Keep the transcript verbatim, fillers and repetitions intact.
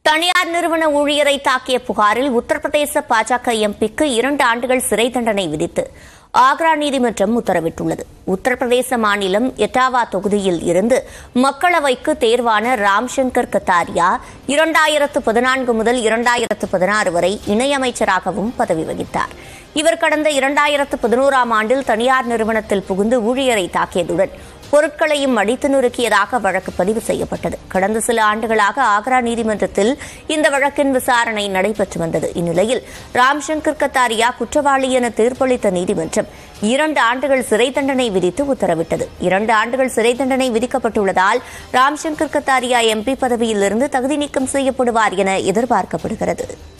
தனியார் நிறுவன ஊழியரை தாக்கிய புகாரில் உத்தரப்பிரதேச பாஜக எம்பிக்கு இரண்டு ஆண்டுகள் சிறை தண்டனை விதித்து ஆக்ரா நீதிமன்றம் உத்தரவிட்டுள்ளது. உத்தரப்பிரதேச மாநிலம் எட்டாவா தொகுதியில் இருந்து மக்களவைக்கு தேர்வான ராம்சங்கர் கத்தாரியா இரண்டாயிரத்து பதினான்கு முதல் இரண்டாயிரத்து பதினாறு வரை இணையமைச்சராகவும் பதவி வகித்தார். இவர் கடந்த இரண்டாயிரத்து பதினோராம் ஆண்டில் தனியார் நிறுவனத்தில் புகுந்து ஊழியரை தாக்கியதுடன் பொருட்களையும் அடித்து நொறுக்கியதாக வழக்கு பதிவு செய்யப்பட்டது. கடந்த சில ஆண்டுகளாக ஆக்ரா நீதிமன்றத்தில் இந்த வழக்கின் விசாரணை நடைபெற்று வந்தது. இந்நிலையில் ராம்சங்கர் கத்தாரியா குற்றவாளி என தீர்ப்பளித்த நீதிமன்றம் இரண்டு ஆண்டுகள் சிறை தண்டனை விதித்து உத்தரவிட்டது. இரண்டு ஆண்டுகள் சிறை தண்டனை விதிக்கப்பட்டுள்ளதால் ராம்சங்கர் கத்தாரியா எம்பி பதவியிலிருந்து தகுதி நீக்கம் செய்யப்படுவார் என எதிர்பார்க்கப்படுகிறது.